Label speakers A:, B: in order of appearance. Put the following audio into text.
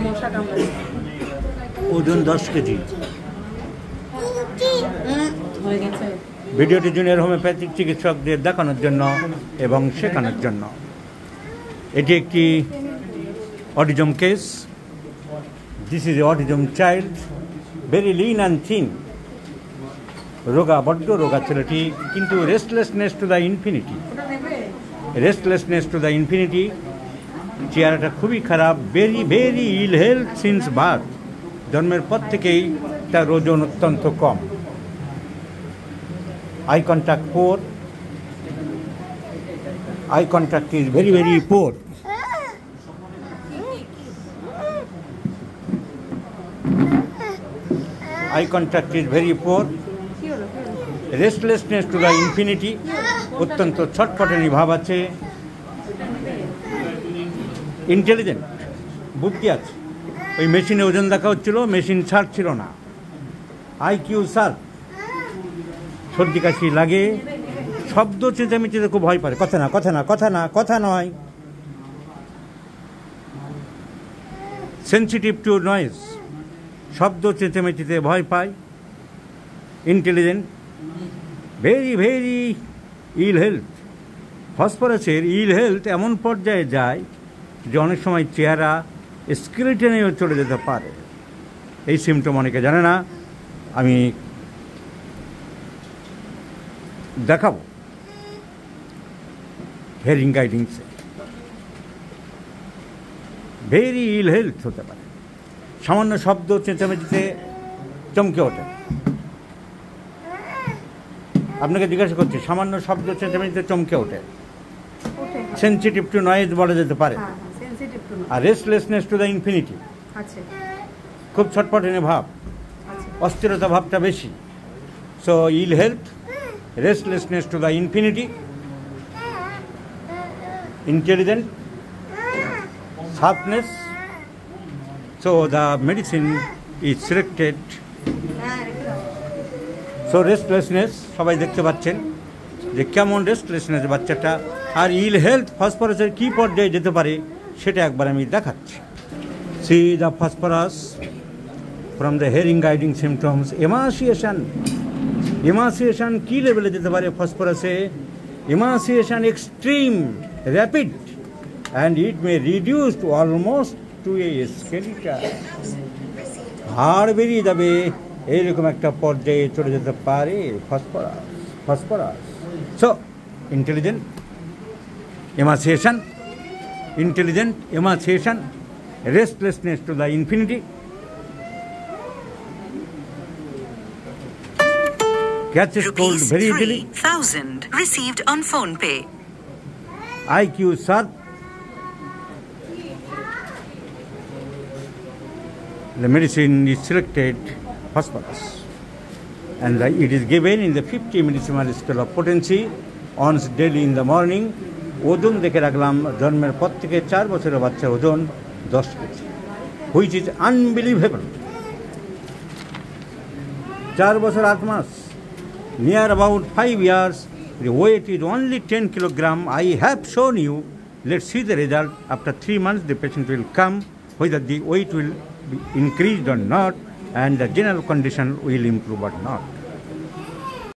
A: মশা কামড়াচ্ছে।
B: ওজন 10 কেজি।
A: হয়ে গেছে।
B: ভিডিওটি জুনিয়র হোমিওপ্যাথিক চিকিৎসকদের দেখানোর জন্য এবং শেখানোর জন্য। এটি একটি autism case. This is a autism child, very lean and thin. রোগা, বড্ড রোগা ছেলেটি, কিন্তু restlessness to the infinity. Restlessness to the infinity. চেহারাটা খুবই খারাপ, very very ill health since birth. জন্মের পর থেকেই তার ওজন অত্যন্ত কম। Eye contact poor. Eye contact is very very poor. Eye contact is very poor. Restlessness to the infinity, অত্যন্ত ছটফটানি ভাব আছে। ইন্টেলিজেন্ট, বুদ্ধি আছে। ওই মেশিনে ওজন দেখা হচ্ছিল, মেশিন ছাড়ছিল না। IQ স্যার, সর্দি কাশি লাগে, শব্দ চেঁচামেচিতে খুব ভয় পারে। কথা না, কথা না, কথা না, কথা নয়। সেন্সিটিভ টু নয়েজ, শব্দ চেঁচামেচিতে ভয় পায়। Intelligent, very very ill health. ফসফরাসের ইল হেলথ এমন পর্যায়ে যায় যে অনেক সময় চেহারা স্কেলেটনেও চলে যেতে পারে। এই সিমটম অনেকে জানে না, আমি দেখাবো হেয়ারিং গাইডিংসে। ভেরি ইল হেলথ হতে পারে, সামান্য শব্দ চেঁচামেচিতে চমকে ওঠে। আপনাকে জিজ্ঞাসা করছি, সামান্য শব্দ চেঁচামেচিতে চমকে ওঠে। সেন্সিটিভ টু নয়েজ বলা যেতে পারে। আর রেস্টলেসনেস টু দ্য ইনফিনিটি, খুব ছটপটানি ভাব, অস্থিরতা ভাবটা বেশি। So ill health, restlessness to the infinity, intelligent, sharpness. So the medicine is selected. So restlessness, সবাই দেখতে পাচ্ছেন যে কেমন রেস্টলেসনেস বাচ্চাটা। আর ইল হেলথ, ফসফরাসের কী পর্যায়ে যেতে পারে সেটা একবার আমি দেখাচ্ছি। See the phosphorus from the hearing guiding symptoms. emaciation, emaciation কী লেভেলে যেতে পারে ফসফরাসে? emaciation extreme, rapid, and it may reduce to almost to a skeleton. হাড় বেরিয়ে যাবে, এইরকম একটা পর্যায়ে চলে যেতে পারে ফসফরাস। So intelligent, emaciation, intelligent, emaciation, restlessness to the infinity. Catch is cold very easily.
C: 3,000 received on phone pay.
B: IQ sharp. The medicine is selected phosphorus, and it is given in the 50 millisievert scale of potency once daily in the morning. ওজন দেখে রাখলাম, জন্মের পর থেকে 4 বছরের বাচ্চার ওজন 10 KG, which is unbelievable. 4 বছর 8 মাস, near about 5 years, the weight is only 10 kilogram. I have shown you. Let's see the result. After 3 months, the patient will come, whether the weight will be increased or not, and the general condition will improve or not.